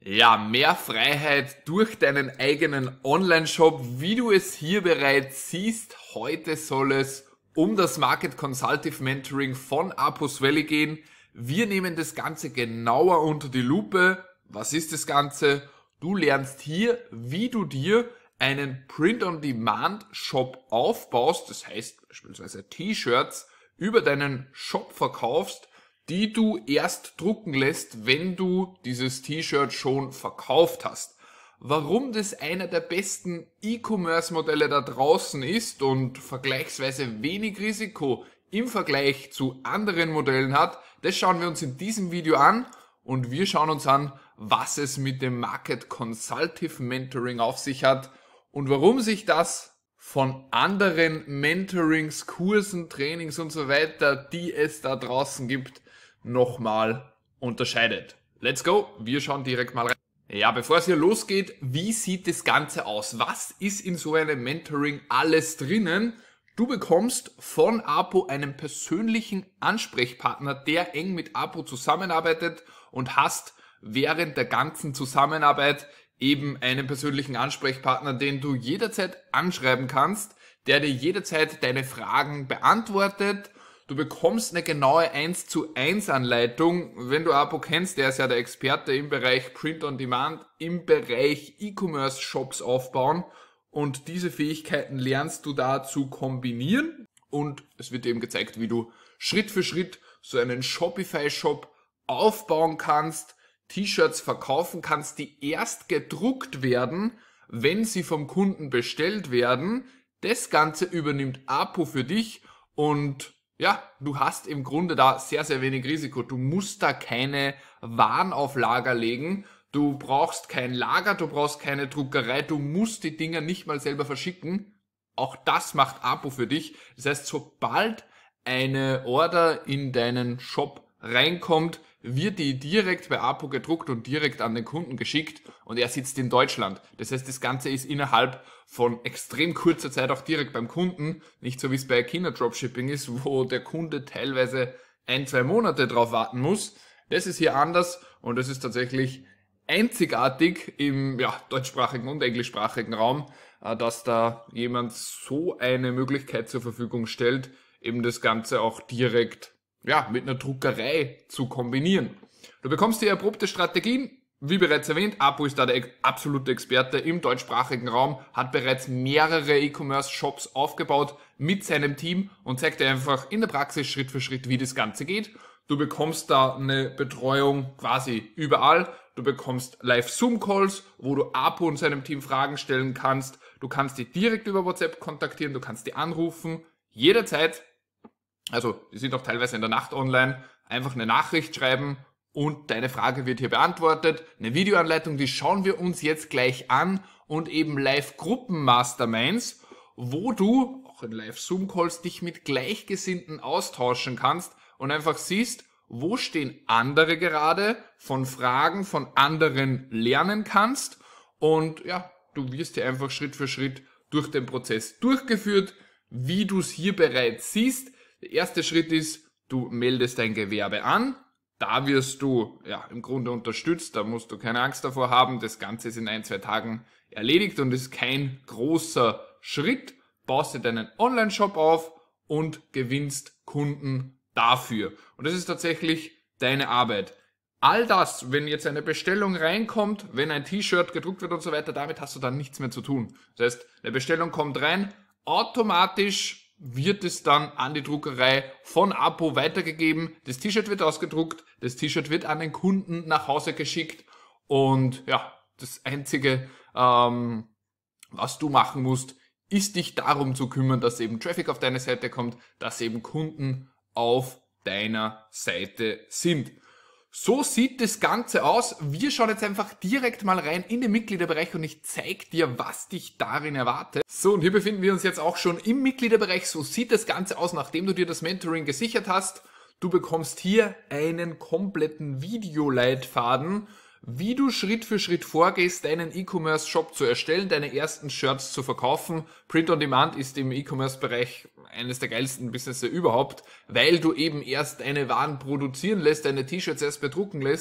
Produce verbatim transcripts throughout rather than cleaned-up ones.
Ja, mehr Freiheit durch deinen eigenen Online-Shop, wie du es hier bereits siehst. Heute soll es um das Market Consultative Mentoring von Apus Valley gehen. Wir nehmen das Ganze genauer unter die Lupe. Was ist das Ganze? Du lernst hier, wie du dir einen Print-on-Demand-Shop aufbaust, das heißt beispielsweise T-Shirts, über deinen Shop verkaufst, die du erst drucken lässt, wenn du dieses T-Shirt schon verkauft hast. Warum das einer der besten E-Commerce-Modelle da draußen ist und vergleichsweise wenig Risiko im Vergleich zu anderen Modellen hat, das schauen wir uns in diesem Video an und wir schauen uns an, was es mit dem Market Consultative Mentoring auf sich hat und warum sich das von anderen Mentorings, Kursen, Trainings und so weiter, die es da draußen gibt, nochmal unterscheidet. Let's go, wir schauen direkt mal rein. Ja, bevor es hier losgeht, wie sieht das Ganze aus? Was ist in so einem Mentoring alles drinnen? Du bekommst von Apo einen persönlichen Ansprechpartner, der eng mit Apo zusammenarbeitet und hast während der ganzen Zusammenarbeit eben einen persönlichen Ansprechpartner, den du jederzeit anschreiben kannst, der dir jederzeit deine Fragen beantwortet. Du bekommst eine genaue eins zu eins Anleitung. Wenn du Apo kennst, der ist ja der Experte im Bereich Print-on-Demand, im Bereich E-Commerce-Shops aufbauen. Und diese Fähigkeiten lernst du da zu kombinieren. Und es wird dir eben gezeigt, wie du Schritt für Schritt so einen Shopify-Shop aufbauen kannst, T-Shirts verkaufen kannst, die erst gedruckt werden, wenn sie vom Kunden bestellt werden. Das Ganze übernimmt Apo für dich und ja, du hast im Grunde da sehr, sehr wenig Risiko. Du musst da keine Waren auf Lager legen. Du brauchst kein Lager, du brauchst keine Druckerei. Du musst die Dinger nicht mal selber verschicken. Auch das macht Apo für dich. Das heißt, sobald eine Order in deinen Shop reinkommt, wird die direkt bei Apo gedruckt und direkt an den Kunden geschickt und er sitzt in Deutschland. Das heißt, das Ganze ist innerhalb von extrem kurzer Zeit auch direkt beim Kunden, nicht so wie es bei China-Dropshipping ist, wo der Kunde teilweise ein, zwei Monate drauf warten muss. Das ist hier anders und das ist tatsächlich einzigartig im ja, deutschsprachigen und englischsprachigen Raum, dass da jemand so eine Möglichkeit zur Verfügung stellt, eben das Ganze auch direkt ja, mit einer Druckerei zu kombinieren. Du bekommst hier erprobte Strategien. Wie bereits erwähnt, Apo ist da der absolute Experte im deutschsprachigen Raum, hat bereits mehrere E-Commerce-Shops aufgebaut mit seinem Team und zeigt dir einfach in der Praxis Schritt für Schritt, wie das Ganze geht. Du bekommst da eine Betreuung quasi überall. Du bekommst Live-Zoom-Calls, wo du Apo und seinem Team Fragen stellen kannst. Du kannst die direkt über WhatsApp kontaktieren, du kannst die anrufen, jederzeit. Also, die sind auch teilweise in der Nacht online. Einfach eine Nachricht schreiben und deine Frage wird hier beantwortet. Eine Videoanleitung, die schauen wir uns jetzt gleich an und eben Live-Gruppen-Masterminds, wo du auch in Live-Zoom-Calls dich mit Gleichgesinnten austauschen kannst und einfach siehst, wo stehen andere gerade, von Fragen von anderen lernen kannst und ja, du wirst hier einfach Schritt für Schritt durch den Prozess durchgeführt, wie du es hier bereits siehst. Der erste Schritt ist, du meldest dein Gewerbe an. Da wirst du ja im Grunde unterstützt, da musst du keine Angst davor haben. Das Ganze ist in ein, zwei Tagen erledigt und ist kein großer Schritt. Baust dir deinen Online-Shop auf und gewinnst Kunden dafür. Und das ist tatsächlich deine Arbeit. All das, wenn jetzt eine Bestellung reinkommt, wenn ein T-Shirt gedruckt wird und so weiter, damit hast du dann nichts mehr zu tun. Das heißt, eine Bestellung kommt rein, automatisch wird es dann an die Druckerei von Apo weitergegeben. Das T-Shirt wird ausgedruckt, das T-Shirt wird an den Kunden nach Hause geschickt und ja, das Einzige, ähm, was du machen musst, ist dich darum zu kümmern, dass eben Traffic auf deine Seite kommt, dass eben Kunden auf deiner Seite sind. So sieht das Ganze aus. Wir schauen jetzt einfach direkt mal rein in den Mitgliederbereich und ich zeige dir, was dich darin erwartet. So, und hier befinden wir uns jetzt auch schon im Mitgliederbereich. So sieht das Ganze aus, nachdem du dir das Mentoring gesichert hast. Du bekommst hier einen kompletten Videoleitfaden, wie du Schritt für Schritt vorgehst, deinen E-Commerce-Shop zu erstellen, deine ersten Shirts zu verkaufen. Print-on-Demand ist im E-Commerce-Bereich eines der geilsten Business überhaupt, weil du eben erst deine Waren produzieren lässt, deine T-Shirts erst bedrucken lässt,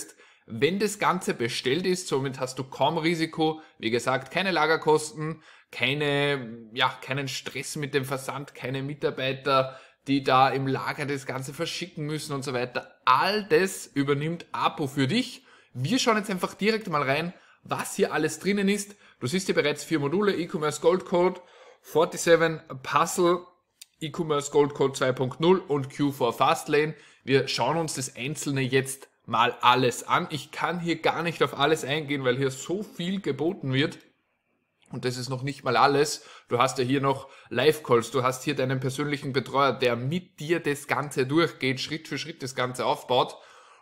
Wenn das Ganze bestellt ist, somit hast du kaum Risiko, wie gesagt, keine Lagerkosten, keine, ja, keinen Stress mit dem Versand, keine Mitarbeiter, die da im Lager das Ganze verschicken müssen und so weiter. All das übernimmt Apo für dich. Wir schauen jetzt einfach direkt mal rein, was hier alles drinnen ist. Du siehst hier bereits vier Module, E-Commerce Gold Code, siebenundvierzig Puzzle, E-Commerce Gold Code zwei Punkt null und Q vier Fastlane. Wir schauen uns das Einzelne jetzt mal alles an. Ich kann hier gar nicht auf alles eingehen, weil hier so viel geboten wird. Und das ist noch nicht mal alles. Du hast ja hier noch Live-Calls, du hast hier deinen persönlichen Betreuer, der mit dir das Ganze durchgeht, Schritt für Schritt das Ganze aufbaut.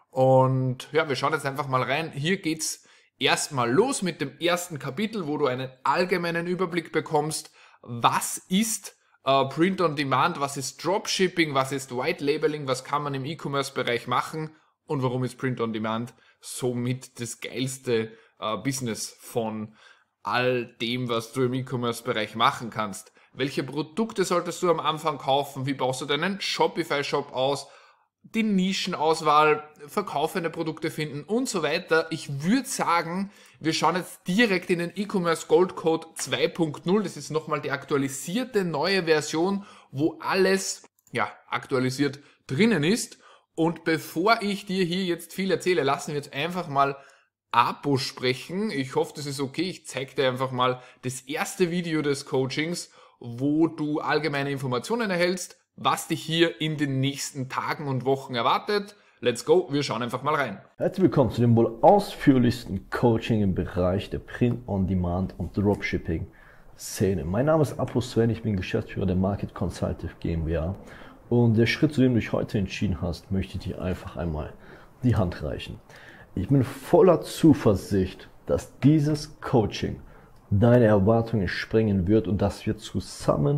Und ja, wir schauen jetzt einfach mal rein. Hier geht's erstmal los mit dem ersten Kapitel, wo du einen allgemeinen Überblick bekommst. Was ist äh, Print on Demand, was ist Dropshipping, was ist White Labeling, was kann man im E-Commerce-Bereich machen und warum ist Print on Demand somit das geilste äh, Business von all dem, was du im E-Commerce-Bereich machen kannst. Welche Produkte solltest du am Anfang kaufen? Wie baust du deinen Shopify-Shop aus? Die Nischenauswahl, verkaufende Produkte finden und so weiter. Ich würde sagen, wir schauen jetzt direkt in den E-Commerce Gold Code zwei Punkt null. Das ist nochmal die aktualisierte neue Version, wo alles ja aktualisiert drinnen ist. Und bevor ich dir hier jetzt viel erzähle, lassen wir jetzt einfach mal Apo sprechen. Ich hoffe, das ist okay. Ich zeige dir einfach mal das erste Video des Coachings, wo du allgemeine Informationen erhältst, was dich hier in den nächsten Tagen und Wochen erwartet. Let's go, wir schauen einfach mal rein. Herzlich willkommen zu dem wohl ausführlichsten Coaching im Bereich der Print-on-Demand und Dropshipping-Szene. Mein Name ist Apo Sven, ich bin Geschäftsführer der Market Consultative GmbH. Und der Schritt, zu dem du dich heute entschieden hast, möchte ich dir einfach einmal die Hand reichen. Ich bin voller Zuversicht, dass dieses Coaching deine Erwartungen sprengen wird und dass wir zusammen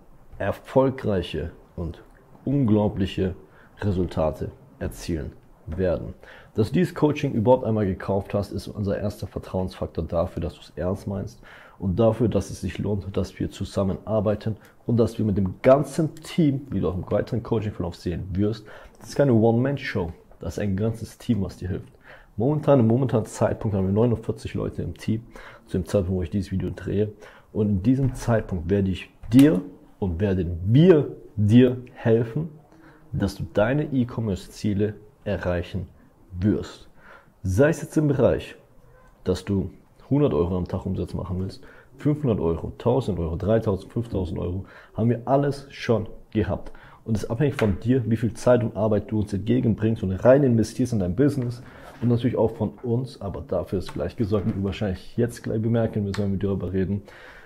erfolgreiche und unglaubliche Resultate erzielen werden. Dass du dieses Coaching überhaupt einmal gekauft hast, ist unser erster Vertrauensfaktor dafür, dass du es ernst meinst und dafür, dass es sich lohnt, dass wir zusammenarbeiten und dass wir mit dem ganzen Team, wie du auch im weiteren Coaching-Verlauf sehen wirst, das ist keine One-Man-Show, das ist ein ganzes Team, was dir hilft. Momentan, im momentanen Zeitpunkt haben wir neunundvierzig Leute im Team, zu dem Zeitpunkt, wo ich dieses Video drehe. Und in diesem Zeitpunkt werde ich dir und werden wir dir helfen, dass du deine E-Commerce-Ziele erreichen wirst. Sei es jetzt im Bereich, dass du hundert Euro am Tag Umsatz machen willst, fünfhundert Euro, tausend Euro, dreitausend, fünftausend Euro, haben wir alles schon gehabt. Und es ist abhängig von dir, wie viel Zeit und Arbeit du uns entgegenbringst und rein investierst in dein Business und natürlich auch von uns, aber dafür ist gleich gesorgt, wie du wahrscheinlich jetzt gleich bemerken wirst, wenn wir darüber reden,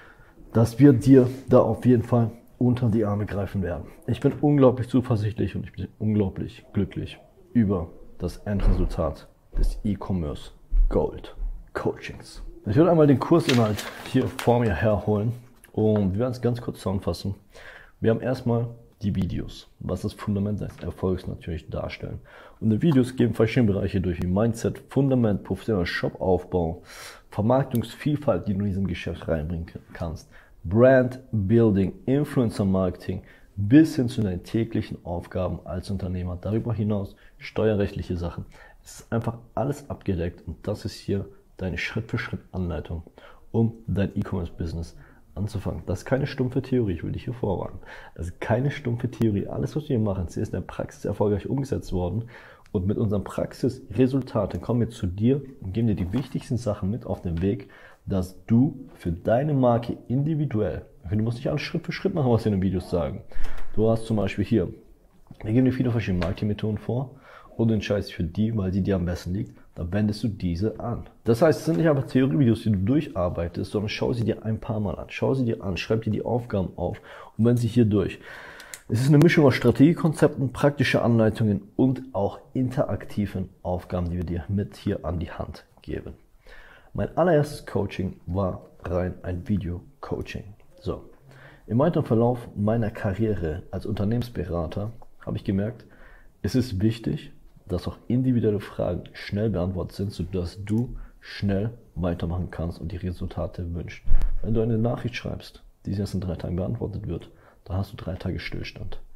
dass wir dir da auf jeden Fall unter die Arme greifen werden. Ich bin unglaublich zuversichtlich und ich bin unglaublich glücklich über das Endresultat des E-Commerce Gold Coachings. Ich würde einmal den Kursinhalt hier vor mir herholen und wir werden es ganz kurz zusammenfassen. Wir haben erstmal die Videos, was das Fundament des Erfolgs natürlich darstellen. Und die Videos geben verschiedene Bereiche durch, wie Mindset, Fundament, professioneller Shopaufbau, Vermarktungsvielfalt, die du in diesem Geschäft reinbringen kannst, Brand Building, Influencer Marketing, bis hin zu deinen täglichen Aufgaben als Unternehmer. Darüber hinaus steuerrechtliche Sachen. Es ist einfach alles abgedeckt und das ist hier deine Schritt-für-Schritt-Anleitung, um dein E-Commerce-Business anzufangen. Das ist keine stumpfe Theorie, ich will dich hier vorwarnen. Das ist keine stumpfe Theorie. Alles, was wir hier machen, ist in der Praxis erfolgreich umgesetzt worden. Und mit unseren Praxisresultaten kommen wir zu dir und geben dir die wichtigsten Sachen mit auf den Weg, dass du für deine Marke individuell, du musst nicht alles Schritt für Schritt machen, was wir in den Videos sagen. Du hast zum Beispiel hier, wir geben dir viele verschiedene Marketingmethoden vor und du entscheidest dich für die, weil sie dir am besten liegt, dann wendest du diese an. Das heißt, es sind nicht einfach Theorievideos, die du durcharbeitest, sondern schau sie dir ein paar Mal an. Schau sie dir an, schreib dir die Aufgaben auf und wende sie hier durch. Es ist eine Mischung aus Strategiekonzepten, praktischen Anleitungen und auch interaktiven Aufgaben, die wir dir mit hier an die Hand geben. Mein allererstes Coaching war rein ein Video-Coaching. So, im weiteren Verlauf meiner Karriere als Unternehmensberater habe ich gemerkt, es ist wichtig, dass auch individuelle Fragen schnell beantwortet sind, sodass du schnell weitermachen kannst und die Resultate wünschst. Wenn du eine Nachricht schreibst, die erst in drei Tagen beantwortet wird, dann hast du drei Tage Stillstand.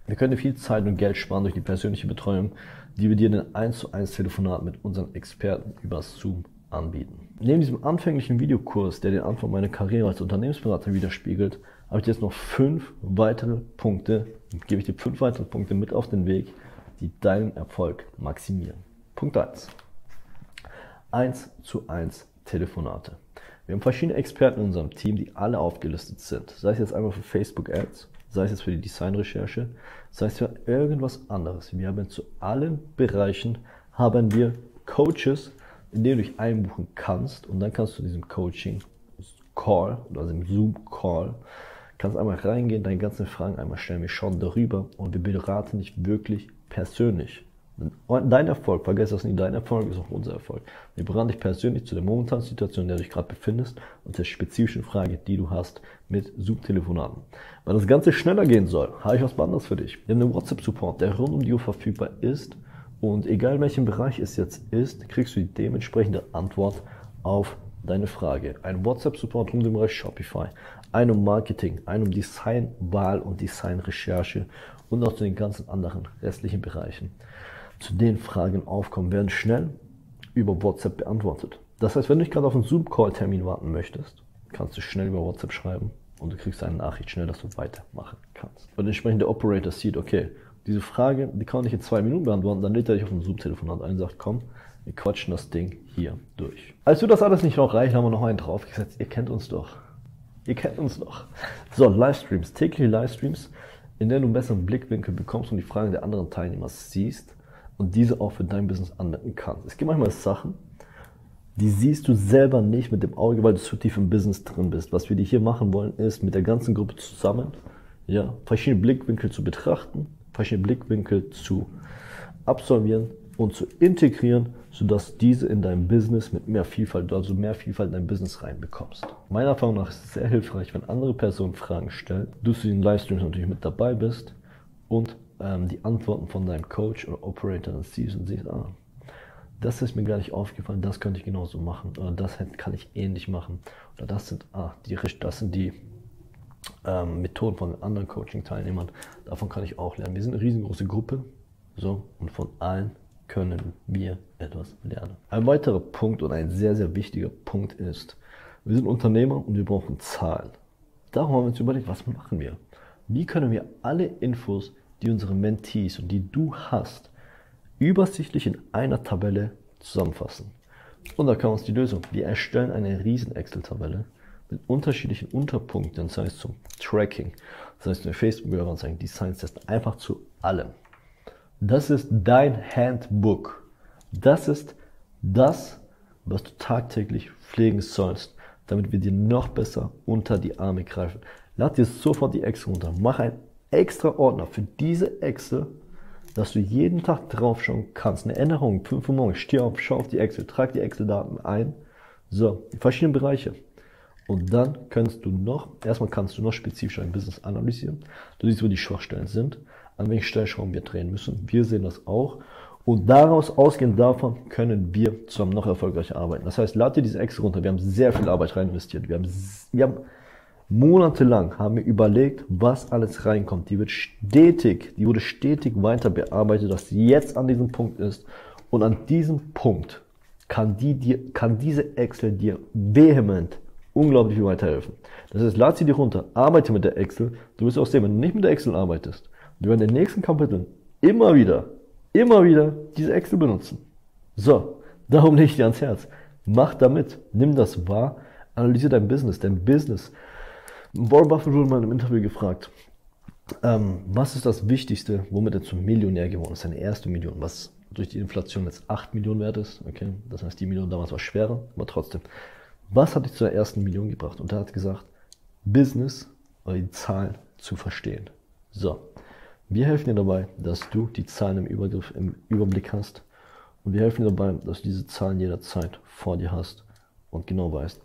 Wir können dir viel Zeit und Geld sparen durch die persönliche Betreuung, die wir dir in den eins zu eins Telefonat mit unseren Experten über Zoom anbieten. Neben diesem anfänglichen Videokurs, der den Anfang meiner Karriere als Unternehmensberater widerspiegelt, habe ich jetzt noch fünf weitere Punkte, gebe ich dir fünf weitere Punkte mit auf den Weg, die deinen Erfolg maximieren. Punkt eins. eins zu eins Telefonate. Wir haben verschiedene Experten in unserem Team, die alle aufgelistet sind. Sei es jetzt einmal für Facebook Ads, sei es jetzt für die Designrecherche, sei es für irgendwas anderes. Wir haben zu allen Bereichen haben wir Coaches, in denen du dich einbuchen kannst, und dann kannst du in diesem Coaching Call oder also im Zoom Call kannst einmal reingehen, deine ganzen Fragen einmal stellen. Wir schauen darüber und wir beraten dich wirklich persönlich. Dein Erfolg, vergiss das nicht, dein Erfolg ist auch unser Erfolg. Wir beraten dich persönlich zu der momentanen Situation, in der du dich gerade befindest und der spezifischen Frage, die du hast mit Zoom-Telefonaten. Weil das Ganze schneller gehen soll, habe ich was anderes für dich. Wir haben einen WhatsApp-Support, der rund um die Uhr verfügbar ist, und egal in welchem Bereich es jetzt ist, kriegst du die dementsprechende Antwort auf deine Frage. Ein WhatsApp-Support rund um den Bereich Shopify, ein um Marketing, ein um Designwahl und Designrecherche und auch zu den ganzen anderen restlichen Bereichen. Zu den Fragen aufkommen, werden schnell über WhatsApp beantwortet. Das heißt, wenn du nicht gerade auf einen Zoom-Call-Termin warten möchtest, kannst du schnell über WhatsApp schreiben und du kriegst eine Nachricht schnell, dass du weitermachen kannst. Und entsprechend der Operator sieht, okay, diese Frage, die kann man nicht in zwei Minuten beantworten, dann lädt er dich auf ein Zoom-Telefonat ein und sagt, komm, wir quatschen das Ding hier durch. Als du das alles nicht noch reicht, haben wir noch einen draufgesetzt. Ihr kennt uns doch. Ihr kennt uns doch. So, Livestreams, tägliche Livestreams, in denen du einen besseren Blickwinkel bekommst und die Fragen der anderen Teilnehmer siehst und diese auch für dein Business anwenden kannst. Es gibt manchmal Sachen, die siehst du selber nicht mit dem Auge, weil du zu tief im Business drin bist. Was wir dir hier machen wollen, ist mit der ganzen Gruppe zusammen, ja, verschiedene Blickwinkel zu betrachten, verschiedene Blickwinkel zu absolvieren und zu integrieren, sodass diese in dein Business mit mehr Vielfalt, also mehr Vielfalt in dein Business reinbekommst. Meiner Erfahrung nach ist es sehr hilfreich, wenn andere Personen Fragen stellen, du zu den Livestreams natürlich mit dabei bist und ähm, die Antworten von deinem Coach oder Operator dann siehst und siehst, ah, das ist mir gar nicht aufgefallen, das könnte ich genauso machen, oder das kann ich ähnlich machen, oder das sind, ah, die, das sind die ähm, Methoden von den anderen Coaching-Teilnehmern, davon kann ich auch lernen. Wir sind eine riesengroße Gruppe, so, und von allen können wir etwas lernen. Ein weiterer Punkt und ein sehr, sehr wichtiger Punkt ist, wir sind Unternehmer und wir brauchen Zahlen. Darum haben wir uns überlegt, was machen wir? Wie können wir alle Infos, die unsere Mentees und die du hast, übersichtlich in einer Tabelle zusammenfassen? Und da kam uns die Lösung. Wir erstellen eine riesen Excel-Tabelle mit unterschiedlichen Unterpunkten, das heißt zum Tracking, das heißt zu Facebook-Anzeigen, Design-Testen, einfach zu allem. Das ist dein Handbook. Das ist das, was du tagtäglich pflegen sollst, damit wir dir noch besser unter die Arme greifen. Lad dir sofort die Excel runter. Mach einen extra Ordner für diese Excel, dass du jeden Tag drauf schauen kannst. Eine Änderung, fünf Uhr morgens, steh auf, schau auf die Excel, trag die Excel-Daten ein. So, die verschiedenen Bereiche. Und dann kannst du noch, erstmal kannst du noch spezifischer ein Business analysieren. Du siehst, wo die Schwachstellen sind, an welchen Stellschrauben wir drehen müssen. Wir sehen das auch. Und daraus, ausgehend davon, können wir zusammen noch erfolgreicher arbeiten. Das heißt, lad dir diese Excel runter. Wir haben sehr viel Arbeit rein investiert. Wir haben, wir haben monatelang haben wir überlegt, was alles reinkommt. Die wird stetig, die wurde stetig weiter bearbeitet, dass sie jetzt an diesem Punkt ist. Und an diesem Punkt kann, die dir, kann diese Excel dir vehement unglaublich viel weiterhelfen. Das heißt, lad sie dir runter, arbeite mit der Excel. Du wirst auch sehen, wenn du nicht mit der Excel arbeitest, wir werden in den nächsten Kapiteln immer wieder, immer wieder diese Excel benutzen. So, darum lege ich dir ans Herz. Mach damit, nimm das wahr, analysiere dein Business, dein Business. Warren Buffett wurde mal im Interview gefragt, ähm, was ist das Wichtigste, womit er zum Millionär geworden ist, seine erste Million, was durch die Inflation jetzt acht Millionen wert ist. Okay, das heißt, die Million damals war schwerer, aber trotzdem. Was hat dich zur ersten Million gebracht? Und er hat gesagt, Business oder die Zahlen zu verstehen. So, wir helfen dir dabei, dass du die Zahlen im Übergriff, im Überblick hast. Und wir helfen dir dabei, dass du diese Zahlen jederzeit vor dir hast und genau weißt,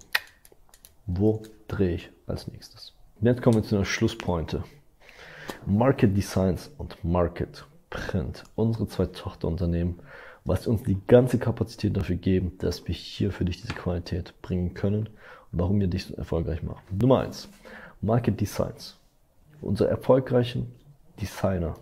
wo drehe ich als nächstes. Jetzt kommen wir zu einer Schlusspointe. Market Designs und Market Print, unsere zwei Tochterunternehmen, was uns die ganze Kapazität dafür geben, dass wir hier für dich diese Qualität bringen können und warum wir dich so erfolgreich machen. Nummer eins, Market Designs. Unsere erfolgreichen Designer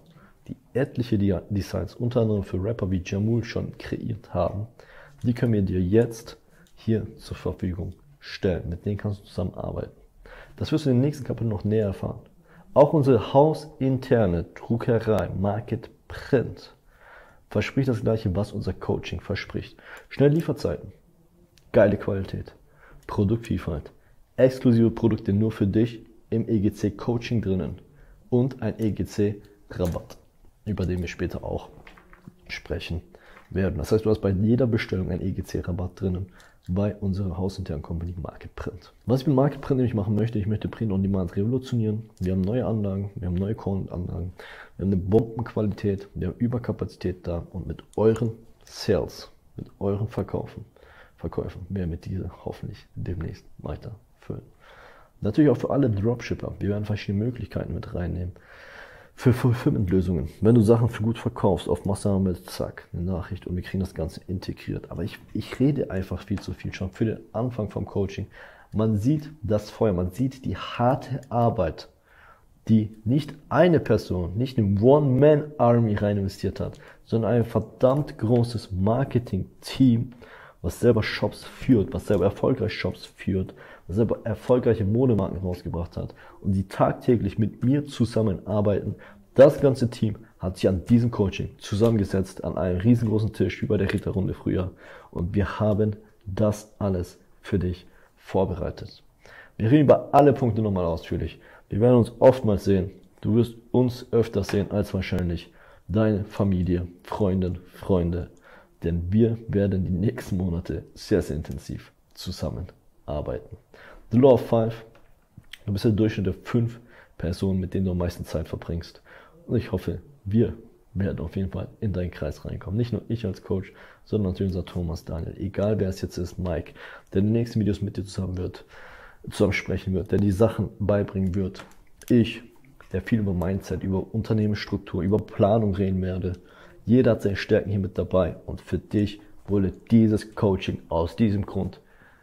die etliche Designs, unter anderem für Rapper wie Jamul, schon kreiert haben, die können wir dir jetzt hier zur Verfügung stellen. Mit denen kannst du zusammenarbeiten. Das wirst du in den nächsten Kapiteln noch näher erfahren. Auch unsere hausinterne Druckerei Market Print verspricht das Gleiche, was unser Coaching verspricht. Schnelle Lieferzeiten, geile Qualität, Produktvielfalt, exklusive Produkte nur für dich im E G C Coaching drinnen und ein E G C Rabatt, über den wir später auch sprechen werden. Das heißt, du hast bei jeder Bestellung ein E G C Rabatt drinnen bei unserer hausinternen Company Market Print. Was ich mit Market Print nämlich machen möchte, ich möchte Print on Demand revolutionieren. Wir haben neue Anlagen, wir haben neue Content-Anlagen, wir haben eine Bombenqualität, wir haben Überkapazität da und mit euren Sales, mit euren Verkaufen, Verkäufen werden wir diese hoffentlich demnächst weiter füllen. Natürlich auch für alle Dropshipper. Wir werden verschiedene Möglichkeiten mit reinnehmen. Für Fulfillment-Lösungen. Wenn du Sachen für gut verkaufst, auf Master mit zack, eine Nachricht und wir kriegen das Ganze integriert. Aber ich, ich rede einfach viel zu viel schon für den Anfang vom Coaching. Man sieht das Feuer, man sieht die harte Arbeit, die nicht eine Person, nicht eine One-Man-Army rein investiert hat, sondern ein verdammt großes Marketing-Team, was selber Shops führt, was selber erfolgreich Shops führt, was selber erfolgreiche Modemarken rausgebracht hat und die tagtäglich mit mir zusammenarbeiten. Das ganze Team hat sich an diesem Coaching zusammengesetzt, an einem riesengroßen Tisch wie bei der Ritterrunde früher und wir haben das alles für dich vorbereitet. Wir reden über alle Punkte nochmal ausführlich. Wir werden uns oftmals sehen. Du wirst uns öfter sehen als wahrscheinlich deine Familie, Freundinnen, Freunde. Denn wir werden die nächsten Monate sehr, sehr intensiv zusammenarbeiten. The Law of Five. Du bist der Durchschnitt der fünf Personen, mit denen du am meisten Zeit verbringst. Und ich hoffe, wir werden auf jeden Fall in deinen Kreis reinkommen. Nicht nur ich als Coach, sondern natürlich unser Thomas, Daniel. Egal wer es jetzt ist, Mike, der die nächsten Videos mit dir zusammen wird, zusammen sprechen wird, der die Sachen beibringen wird. Ich, der viel über Mindset, über Unternehmensstruktur, über Planung reden werde. Jeder hat seine Stärken hier mit dabei und für dich wurde dieses Coaching aus diesem Grund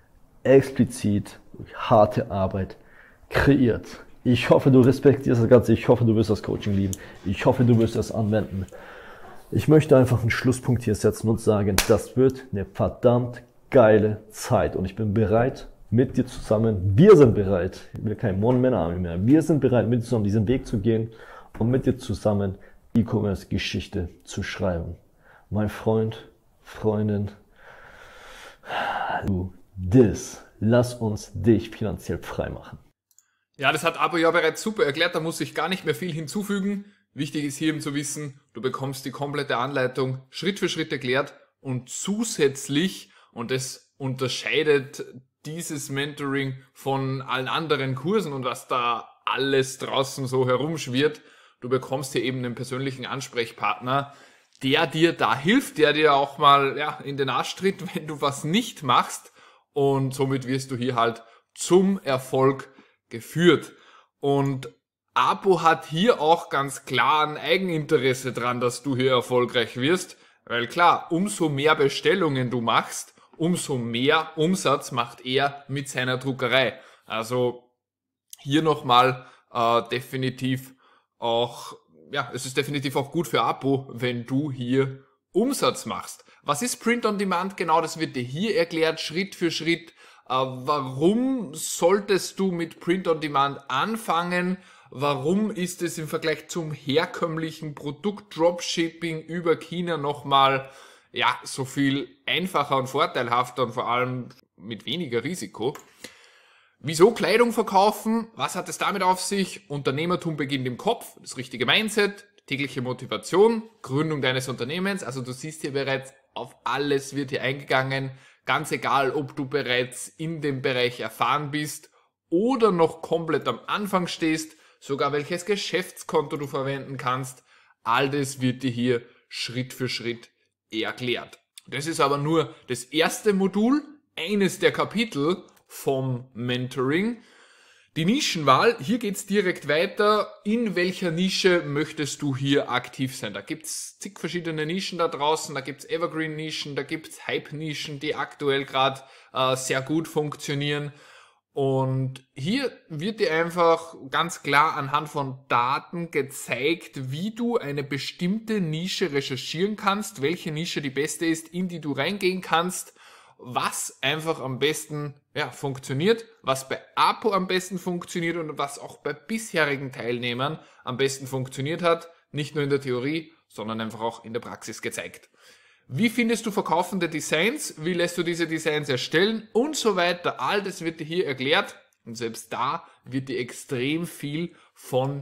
explizit durch harte Arbeit kreiert. Ich hoffe, du respektierst das Ganze. Ich hoffe, du wirst das Coaching lieben. Ich hoffe, du wirst das anwenden. Ich möchte einfach einen Schlusspunkt hier setzen und sagen, das wird eine verdammt geile Zeit und ich bin bereit, mit dir zusammen, wir sind bereit, ich will kein One-Man-Army mehr, wir sind bereit, mit dir zusammen diesen Weg zu gehen und mit dir zusammen E-Commerce-Geschichte zu schreiben. Mein Freund, Freundin, du, das, lass uns dich finanziell frei machen. Ja, das hat Abo ja bereits super erklärt, da muss ich gar nicht mehr viel hinzufügen. Wichtig ist hier eben zu wissen, du bekommst die komplette Anleitung Schritt für Schritt erklärt und zusätzlich, und das unterscheidet dieses Mentoring von allen anderen Kursen und was da alles draußen so herumschwirrt, du bekommst hier eben einen persönlichen Ansprechpartner, der dir da hilft, der dir auch mal ja, in den Arsch tritt, wenn du was nicht machst. Und somit wirst du hier halt zum Erfolg geführt. Und Apo hat hier auch ganz klar ein Eigeninteresse dran, dass du hier erfolgreich wirst. Weil klar, umso mehr Bestellungen du machst, umso mehr Umsatz macht er mit seiner Druckerei. Also hier nochmal äh, definitiv auch, ja, es ist definitiv auch gut für Apo, wenn du hier Umsatz machst. Was ist Print on Demand genau? Das wird dir hier erklärt, Schritt für Schritt. Äh, warum solltest du mit Print on Demand anfangen? Warum ist es im Vergleich zum herkömmlichen Produkt Dropshipping über China nochmal ja, so viel einfacher und vorteilhafter und vor allem mit weniger Risiko? Wieso Kleidung verkaufen? Was hat es damit auf sich? Unternehmertum beginnt im Kopf, das richtige Mindset, tägliche Motivation, Gründung deines Unternehmens. Also du siehst hier bereits, auf alles wird hier eingegangen. Ganz egal, ob du bereits in dem Bereich erfahren bist oder noch komplett am Anfang stehst, sogar welches Geschäftskonto du verwenden kannst. All das wird dir hier Schritt für Schritt erklärt. Das ist aber nur das erste Modul, eines der Kapitel vom Mentoring. Die Nischenwahl, hier geht's direkt weiter. In welcher Nische möchtest du hier aktiv sein? Da gibt's zig verschiedene Nischen da draußen, da gibt's Evergreen-Nischen, da gibt's Hype-Nischen, die aktuell gerade äh, sehr gut funktionieren. Und hier wird dir einfach ganz klar anhand von Daten gezeigt, wie du eine bestimmte Nische recherchieren kannst, welche Nische die beste ist, in die du reingehen kannst, was einfach am besten ja, funktioniert, was bei Apo am besten funktioniert und was auch bei bisherigen Teilnehmern am besten funktioniert hat, nicht nur in der Theorie, sondern einfach auch in der Praxis gezeigt. Wie findest du verkaufende Designs? Wie lässt du diese Designs erstellen? Und so weiter. All das wird dir hier erklärt. Und selbst da wird dir extrem viel von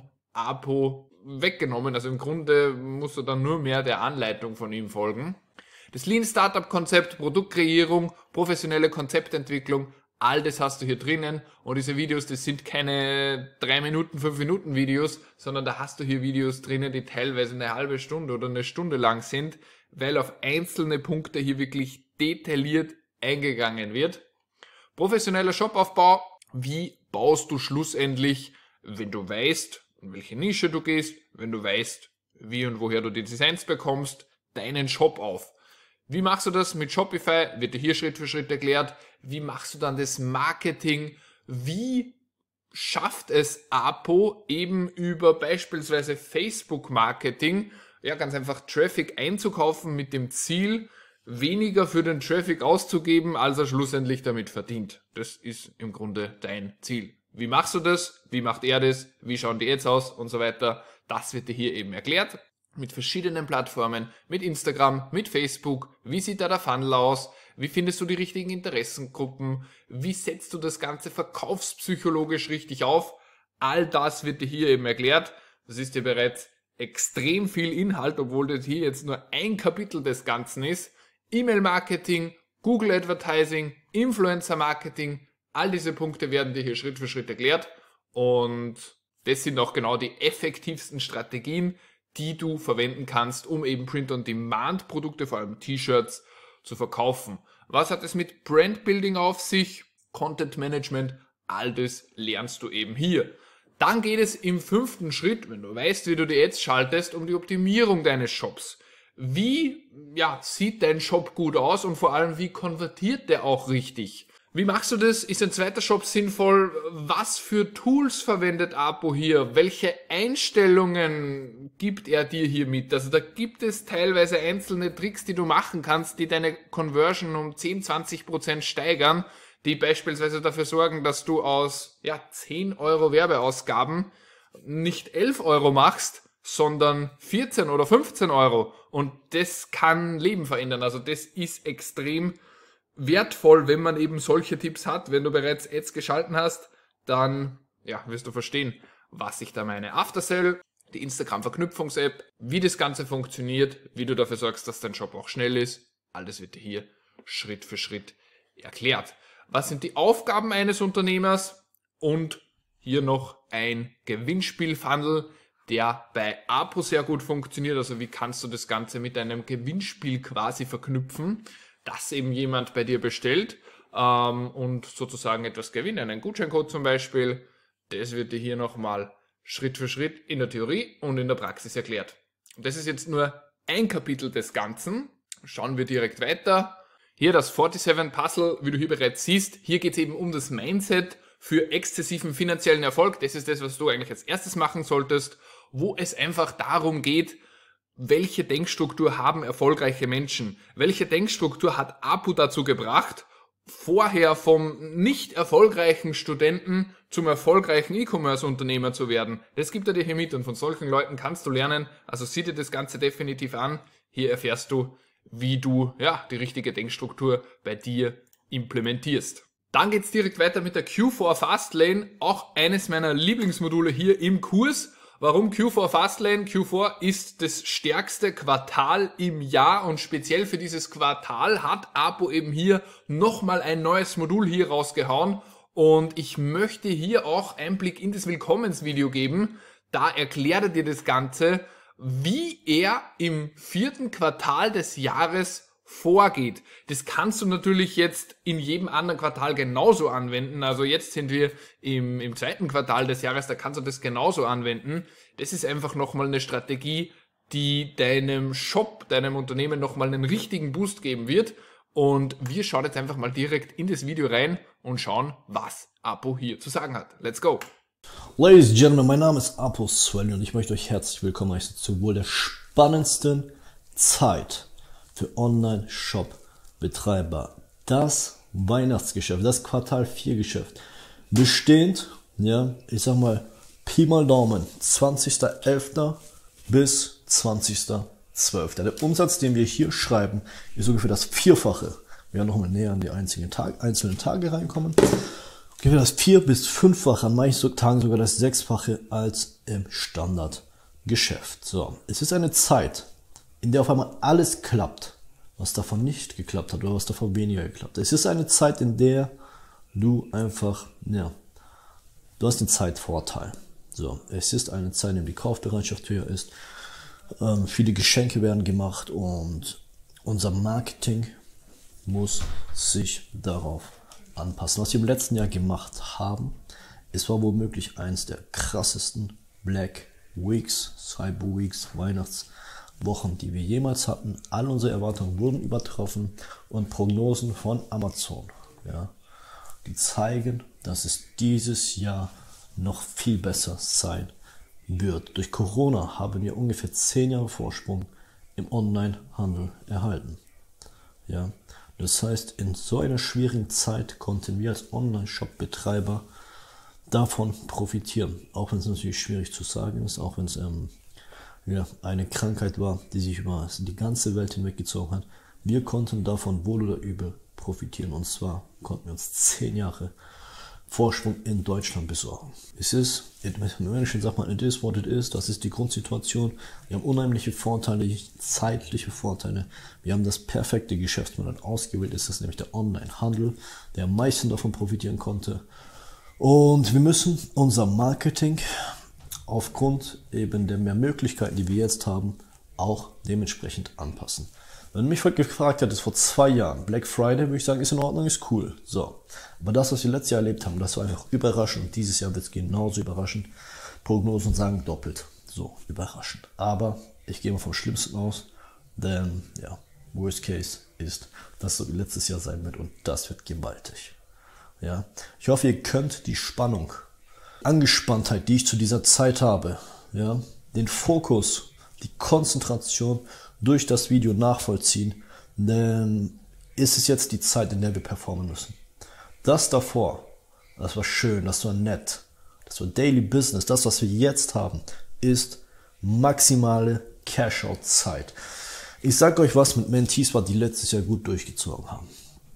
Apo weggenommen. Also im Grunde musst du dann nur mehr der Anleitung von ihm folgen. Das Lean Startup Konzept, Produktkreierung, professionelle Konzeptentwicklung, all das hast du hier drinnen. Und diese Videos, das sind keine drei Minuten, fünf Minuten Videos, sondern da hast du hier Videos drinnen, die teilweise eine halbe Stunde oder eine Stunde lang sind, weil auf einzelne Punkte hier wirklich detailliert eingegangen wird. Professioneller Shopaufbau. Wie baust du schlussendlich, wenn du weißt, in welche Nische du gehst, wenn du weißt, wie und woher du die Designs bekommst, deinen Shop auf? Wie machst du das mit Shopify? Wird dir hier Schritt für Schritt erklärt. Wie machst du dann das Marketing? Wie schafft es Apo eben über beispielsweise Facebook-Marketing, ja, ganz einfach Traffic einzukaufen mit dem Ziel, weniger für den Traffic auszugeben, als er schlussendlich damit verdient. Das ist im Grunde dein Ziel. Wie machst du das? Wie macht er das? Wie schauen die Ads aus? Und so weiter. Das wird dir hier eben erklärt. Mit verschiedenen Plattformen, mit Instagram, mit Facebook. Wie sieht da der Funnel aus? Wie findest du die richtigen Interessengruppen? Wie setzt du das Ganze verkaufspsychologisch richtig auf? All das wird dir hier eben erklärt. Das ist dir bereits extrem viel Inhalt, obwohl das hier jetzt nur ein Kapitel des Ganzen ist. E-Mail-Marketing, Google Advertising, Influencer-Marketing, all diese Punkte werden dir hier Schritt für Schritt erklärt und das sind auch genau die effektivsten Strategien, die du verwenden kannst, um eben Print-on-Demand-Produkte, vor allem T-Shirts, zu verkaufen. Was hat es mit Brand-Building auf sich? Content-Management, all das lernst du eben hier. Dann geht es im fünften Schritt, wenn du weißt, wie du die Ads schaltest, um die Optimierung deines Shops. Wie ja, sieht dein Shop gut aus und vor allem, wie konvertiert der auch richtig? Wie machst du das? Ist ein zweiter Shop sinnvoll? Was für Tools verwendet Apo hier? Welche Einstellungen gibt er dir hier mit? Also da gibt es teilweise einzelne Tricks, die du machen kannst, die deine Conversion um zehn, zwanzig Prozent steigern, die beispielsweise dafür sorgen, dass du aus ja, zehn Euro Werbeausgaben nicht elf Euro machst, sondern vierzehn oder fünfzehn Euro. Und das kann Leben verändern. Also das ist extrem wertvoll, wenn man eben solche Tipps hat. Wenn du bereits Ads geschalten hast, dann ja, wirst du verstehen, was ich da meine. Aftersell, die Instagram-Verknüpfungs-App, wie das Ganze funktioniert, wie du dafür sorgst, dass dein Shop auch schnell ist. Alles wird dir hier Schritt für Schritt erklärt. Was sind die Aufgaben eines Unternehmers? Und hier noch ein Gewinnspiel-Funnel, der bei Apo sehr gut funktioniert. Also wie kannst du das Ganze mit einem Gewinnspiel quasi verknüpfen, dass eben jemand bei dir bestellt ähm, und sozusagen etwas gewinnt, einen Gutscheincode zum Beispiel. Das wird dir hier nochmal Schritt für Schritt in der Theorie und in der Praxis erklärt. Und das ist jetzt nur ein Kapitel des Ganzen. Schauen wir direkt weiter. Hier das siebenundvierzig Puzzle, wie du hier bereits siehst. Hier geht es eben um das Mindset für exzessiven finanziellen Erfolg. Das ist das, was du eigentlich als erstes machen solltest, wo es einfach darum geht, welche Denkstruktur haben erfolgreiche Menschen? Welche Denkstruktur hat Apo dazu gebracht, vorher vom nicht erfolgreichen Studenten zum erfolgreichen E-Commerce-Unternehmer zu werden? Das gibt er dir hier mit und von solchen Leuten kannst du lernen. Also sieh dir das Ganze definitiv an. Hier erfährst du, wie du ja die richtige Denkstruktur bei dir implementierst. Dann geht's direkt weiter mit der Q vier Fastlane, auch eines meiner Lieblingsmodule hier im Kurs. Warum Q vier Fastlane? Q vier ist das stärkste Quartal im Jahr und speziell für dieses Quartal hat Apo eben hier nochmal ein neues Modul hier rausgehauen und ich möchte hier auch Einblick in das Willkommensvideo geben. Da erklärt er dir das Ganze, wie er im vierten Quartal des Jahres vorgeht. Das kannst du natürlich jetzt in jedem anderen Quartal genauso anwenden. Also jetzt sind wir im, im zweiten Quartal des Jahres, da kannst du das genauso anwenden. Das ist einfach nochmal eine Strategie, die deinem Shop, deinem Unternehmen nochmal einen richtigen Boost geben wird. Und wir schauen jetzt einfach mal direkt in das Video rein und schauen, was Apo hier zu sagen hat. Let's go! Ladies and Gentlemen, mein Name ist Apo Swelly und ich möchte euch herzlich willkommen heißen zu wohl der spannendsten Zeit für Online-Shop-Betreiber. Das Weihnachtsgeschäft, das Quartal vier Geschäft, bestehend, ja, ich sag mal, Pi mal Daumen, zwanzigster elfter bis zwanzigster zwölfter Der Umsatz, den wir hier schreiben, ist ungefähr das Vierfache. Wir werden nochmal näher an die einzelnen Tage, einzelnen Tage reinkommen. Ungefähr das Vier- bis Fünffache, an manchen Tagen sogar das Sechsfache als im Standardgeschäft. So, es ist eine Zeit, in der auf einmal alles klappt, was davon nicht geklappt hat oder was davon weniger geklappt hat. Es ist eine Zeit, in der du einfach, ja, du hast den Zeitvorteil. So, es ist eine Zeit, in der die Kaufbereitschaft höher ist. Ähm, viele Geschenke werden gemacht und unser Marketing muss sich darauf anpassen. Was wir im letzten Jahr gemacht haben, es war womöglich eins der krassesten Black Weeks, Cyber Weeks, Weihnachtswochen, die wir jemals hatten. All unsere Erwartungen wurden übertroffen und Prognosen von Amazon, ja, die zeigen, dass es dieses Jahr noch viel besser sein wird. Durch Corona haben wir ungefähr zehn Jahre Vorsprung im Online-Handel erhalten. Ja, das heißt, in so einer schwierigen Zeit konnten wir als Online-Shop-Betreiber davon profitieren. Auch wenn es natürlich schwierig zu sagen ist, auch wenn es ähm, ja, eine Krankheit war, die sich über die ganze Welt hinweggezogen hat. Wir konnten davon wohl oder übel profitieren. Und zwar konnten wir uns zehn Jahre Vorsprung in Deutschland besorgen. Es ist, im Englischen sagt man, it is what it is, das ist die Grundsituation. Wir haben unheimliche Vorteile, zeitliche Vorteile. Wir haben das perfekte Geschäftsmodell ausgewählt, ist das nämlich der Online-Handel, der am meisten davon profitieren konnte. Und wir müssen unser Marketing aufgrund eben der mehr Möglichkeiten, die wir jetzt haben, auch dementsprechend anpassen. Wenn du mich heute gefragt hättest, vor zwei Jahren, Black Friday, würde ich sagen, ist in Ordnung, ist cool. So. Aber das, was wir letztes Jahr erlebt haben, das war einfach überraschend. Und dieses Jahr wird es genauso überraschend. Prognosen sagen doppelt so überraschend. Aber ich gehe mal vom Schlimmsten aus, denn, ja, Worst Case ist, dass so wie letztes Jahr sein wird und das wird gewaltig. Ja. Ich hoffe, ihr könnt die Spannung, Angespanntheit, die ich zu dieser Zeit habe, ja, den Fokus, die Konzentration durch das Video nachvollziehen, denn ist es jetzt die Zeit, in der wir performen müssen. Das davor, das war schön, das war nett, das war Daily Business, das, was wir jetzt haben, ist maximale Cash-Out-Zeit. Ich sage euch, was mit Mentees war, die letztes Jahr gut durchgezogen haben.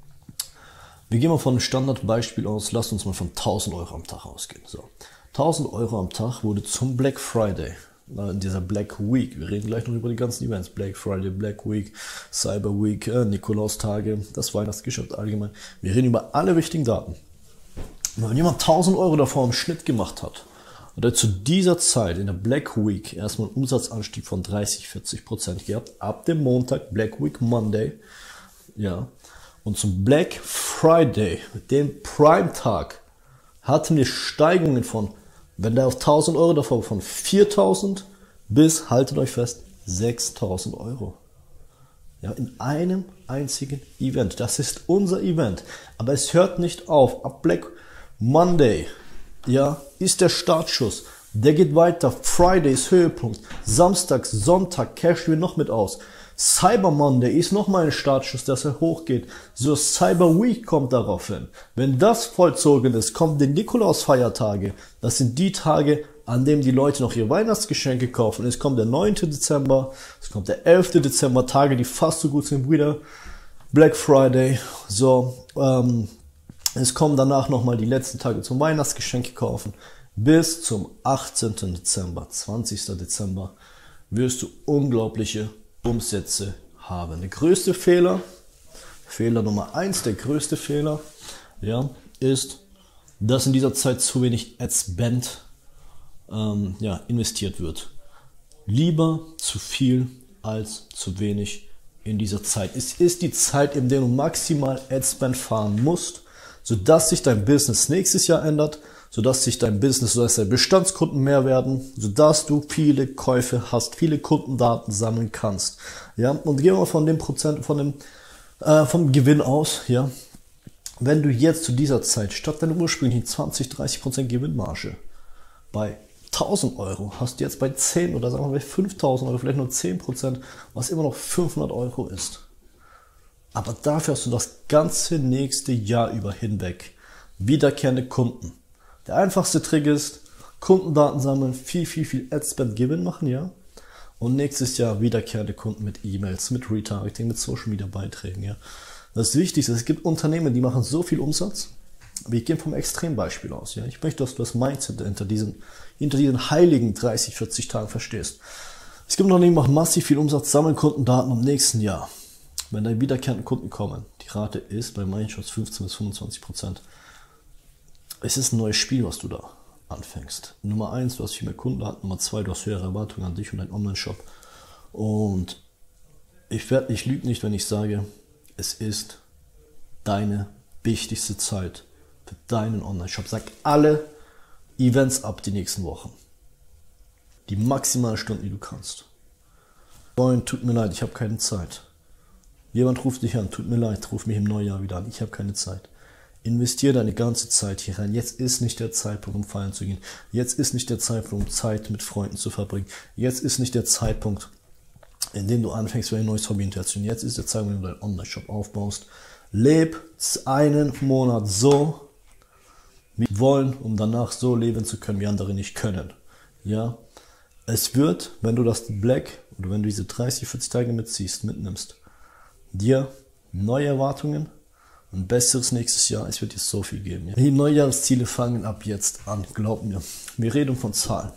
Wir gehen mal von einem Standardbeispiel aus, lasst uns mal von tausend Euro am Tag ausgehen. So. tausend Euro am Tag wurde zum Black Friday, in dieser Black Week, wir reden gleich noch über die ganzen Events, Black Friday, Black Week, Cyber Week, äh, Nikolaustage, das Weihnachtsgeschäft allgemein. Wir reden über alle wichtigen Daten. Und wenn jemand tausend Euro davor im Schnitt gemacht hat, hat er zu dieser Zeit in der Black Week erstmal einen Umsatzanstieg von dreißig, vierzig Prozent gehabt, ab dem Montag, Black Week Monday, ja. Und zum Black Friday, dem Prime-Tag, hatten wir Steigungen von, wenn der auf tausend Euro davor von viertausend bis, haltet euch fest, sechstausend Euro. Ja, in einem einzigen Event. Das ist unser Event. Aber es hört nicht auf. Ab Black Monday, ja, ist der Startschuss. Der geht weiter. Friday ist Höhepunkt. Samstag, Sonntag cashen wir noch mit aus. Cyber Monday ist nochmal ein Startschuss, dass er hochgeht. So Cyber Week kommt darauf hin. Wenn das vollzogen ist, kommen die Nikolausfeiertage. Das sind die Tage, an denen die Leute noch ihre Weihnachtsgeschenke kaufen. Es kommt der neunte Dezember, es kommt der elfte Dezember, Tage, die fast so gut sind wie wieder Black Friday. So, ähm, es kommen danach nochmal die letzten Tage zum Weihnachtsgeschenke kaufen. Bis zum achtzehnten Dezember, zwanzigsten Dezember wirst du unglaubliche Umsätze haben. Der größte Fehler, Fehler Nummer eins, der größte Fehler, ja, ist, dass in dieser Zeit zu wenig Ad-Spend ähm, ja, investiert wird. Lieber zu viel als zu wenig in dieser Zeit. Es ist die Zeit, in der du maximal Ad-Spend fahren musst, sodass sich dein Business nächstes Jahr ändert, sodass sich dein Business, sodass deine Bestandskunden mehr werden, sodass du viele Käufe hast, viele Kundendaten sammeln kannst. Ja, und gehen wir mal von dem Prozent, von dem Äh, vom Gewinn aus, ja. Wenn du jetzt zu dieser Zeit statt deiner ursprünglichen zwanzig, dreißig Prozent Gewinnmarge bei tausend Euro hast du jetzt bei zehn oder sagen wir bei fünftausend Euro vielleicht nur zehn Prozent, was immer noch fünfhundert Euro ist. Aber dafür hast du das ganze nächste Jahr über hinweg wiederkehrende Kunden. Der einfachste Trick ist, Kundendaten sammeln, viel, viel, viel Adspend Gewinn machen, ja. Und nächstes Jahr wiederkehrende Kunden mit E-Mails, mit Retargeting, mit Social Media Beiträgen, ja. Das Wichtigste ist, es gibt Unternehmen, die machen so viel Umsatz. Aber ich gehe vom Extrembeispiel aus, ja. Ich möchte, dass du das Mindset hinter diesen, hinter diesen heiligen dreißig, vierzig Tagen verstehst. Es gibt Unternehmen, die machen massiv viel Umsatz, sammeln Kundendaten im nächsten Jahr. Wenn da wiederkehrende Kunden kommen, die Rate ist bei Mindshots fünfzehn bis fünfundzwanzig Prozent. Es ist ein neues Spiel, was du da anfängst. Nummer eins, du hast viel mehr Kundendaten. Nummer zwei, du hast höhere Erwartungen an dich und deinen Online-Shop. Und ich, werd, ich lüge nicht, wenn ich sage, es ist deine wichtigste Zeit für deinen Online-Shop. Sag alle Events ab die nächsten Wochen. Die maximale Stunden, die du kannst. Freund, tut mir leid, ich habe keine Zeit. Jemand ruft dich an, tut mir leid, ruf mich im Neujahr wieder an, ich habe keine Zeit. Investiere deine ganze Zeit hier rein. Jetzt ist nicht der Zeitpunkt, um feiern zu gehen. Jetzt ist nicht der Zeitpunkt, um Zeit mit Freunden zu verbringen. Jetzt ist nicht der Zeitpunkt, in dem du anfängst, für ein neues Hobby hinterzuziehen. Jetzt ist der Zeitpunkt, in dem du deinen Online-Shop aufbaust. Leb einen Monat so, wie wir wollen, um danach so leben zu können, wie andere nicht können. Ja, es wird, wenn du das Black oder wenn du diese dreißig, vierzig Tage mitziehst, mitnimmst, dir neue Erwartungen, ein besseres nächstes Jahr, es wird dir so viel geben. Ja. Die Neujahresziele fangen ab jetzt an, glaub mir. Wir reden von Zahlen.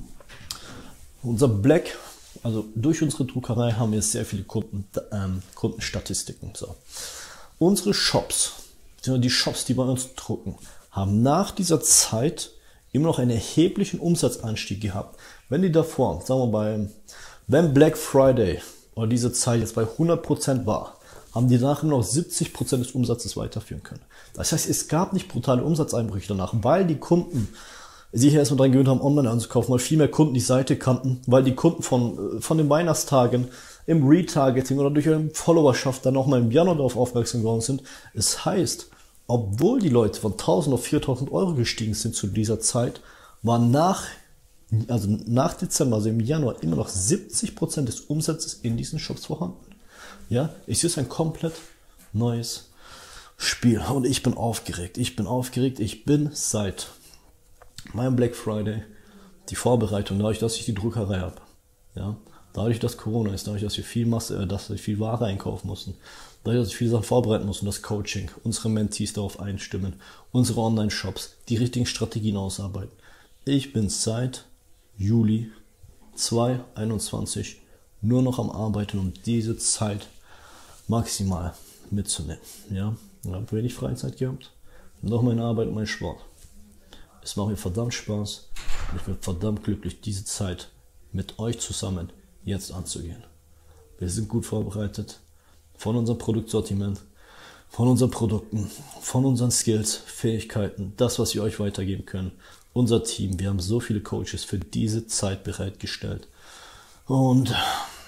Unser Black, also durch unsere Druckerei haben wir sehr viele Kunden, ähm, Kundenstatistiken. So. Unsere Shops, die Shops, die bei uns drucken, haben nach dieser Zeit immer noch einen erheblichen Umsatzanstieg gehabt. Wenn die davor, sagen wir bei, wenn Black Friday oder diese Zeit jetzt bei hundert Prozent war, haben die danach immer noch siebzig Prozent des Umsatzes weiterführen können. Das heißt, es gab nicht brutale Umsatzeinbrüche danach, weil die Kunden sich erstmal daran gewöhnt haben, online anzukaufen, weil viel mehr Kunden die Seite kannten, weil die Kunden von, von den Weihnachtstagen im Retargeting oder durch ihre Followerschaft dann nochmal im Januar darauf aufmerksam geworden sind. Es heißt, obwohl die Leute von tausend auf viertausend Euro gestiegen sind zu dieser Zeit, waren nach, also nach Dezember, also im Januar, immer noch siebzig Prozent des Umsatzes in diesen Shops vorhanden. Ja, es ist ein komplett neues Spiel und ich bin aufgeregt. Ich bin aufgeregt. Ich bin seit meinem Black Friday die Vorbereitung, dadurch, dass ich die Druckerei habe. Ja, dadurch, dass Corona ist, dadurch, dass wir viel Masse, äh, dass wir viel Ware einkaufen mussten, dadurch, dass wir viele Sachen vorbereiten mussten, das Coaching, unsere Mentees darauf einstimmen, unsere Online-Shops, die richtigen Strategien ausarbeiten. Ich bin seit Juli zweitausendeinundzwanzig nur noch am Arbeiten, um diese Zeit maximal mitzunehmen. Ja, ich habe wenig Freizeit gehabt. Noch meine Arbeit und mein Sport. Es macht mir verdammt Spaß und ich bin verdammt glücklich, diese Zeit mit euch zusammen jetzt anzugehen. Wir sind gut vorbereitet von unserem Produktsortiment, von unseren Produkten, von unseren Skills, Fähigkeiten, das, was wir euch weitergeben können. Unser Team, wir haben so viele Coaches für diese Zeit bereitgestellt. Und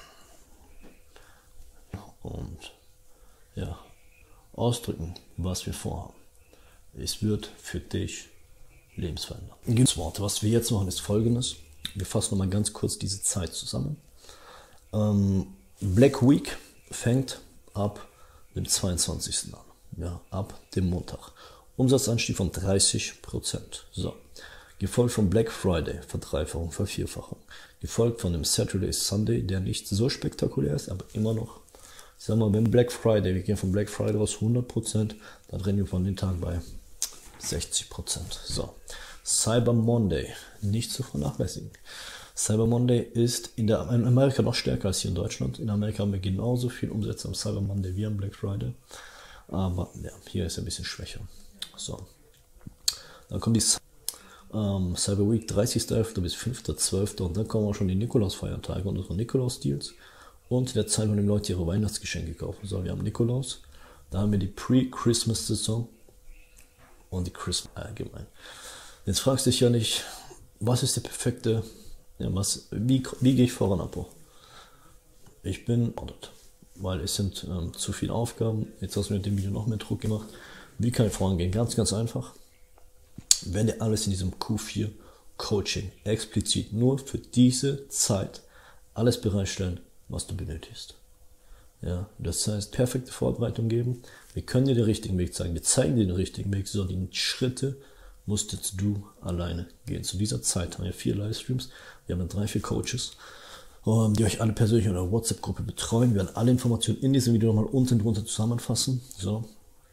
Und ja, ausdrücken, was wir vorhaben. Es wird für dich lebensverändern. Worte. Was wir jetzt machen, ist Folgendes. Wir fassen nochmal ganz kurz diese Zeit zusammen. Ähm, Black Week fängt ab dem zweiundzwanzigsten an. Ja, ab dem Montag. Umsatzanstieg von dreißig Prozent. So. Gefolgt von Black Friday, Verdreifachung, Vervierfachung. Gefolgt von dem Saturday Sunday, der nicht so spektakulär ist, aber immer noch. Ich sag mal, wenn Black Friday, wir gehen von Black Friday aus hundert Prozent, dann reden wir von den Tagen bei sechzig Prozent. So. Cyber Monday, nicht zu vernachlässigen. Cyber Monday ist in, der, in Amerika noch stärker als hier in Deutschland. In Amerika haben wir genauso viel Umsätze am Cyber Monday wie am Black Friday. Aber ja, hier ist er ein bisschen schwächer. So. Dann kommt die ähm, Cyber Week dreißigsten elften bis fünften zwölften und dann kommen auch schon die Nikolaus-Feiertage und unsere Nikolaus-Deals. Und der Zeit, wo die Leute ihre Weihnachtsgeschenke kaufen. So, wir haben Nikolaus, da haben wir die Pre-Christmas-Saison und die Christmas allgemein. Jetzt fragst du dich ja nicht, was ist der perfekte, ja, was, wie, wie gehe ich voran, Apo? Ich bin, weil es sind ähm, zu viele Aufgaben. Jetzt hast du mit dem Video noch mehr Druck gemacht. Wie kann ich vorangehen? Ganz, ganz einfach. Wende alles in diesem Q vier Coaching explizit nur für diese Zeit alles bereitstellen, was du benötigst. Ja, das heißt, perfekte Vorbereitung geben. Wir können dir den richtigen Weg zeigen. Wir zeigen dir den richtigen Weg. So, die Schritte musst jetzt du alleine gehen. Zu dieser Zeit haben wir vier Livestreams. Wir haben dann drei, vier Coaches, die euch alle persönlich in eurer WhatsApp-Gruppe betreuen. Wir werden alle Informationen in diesem Video nochmal unten drunter zusammenfassen. So.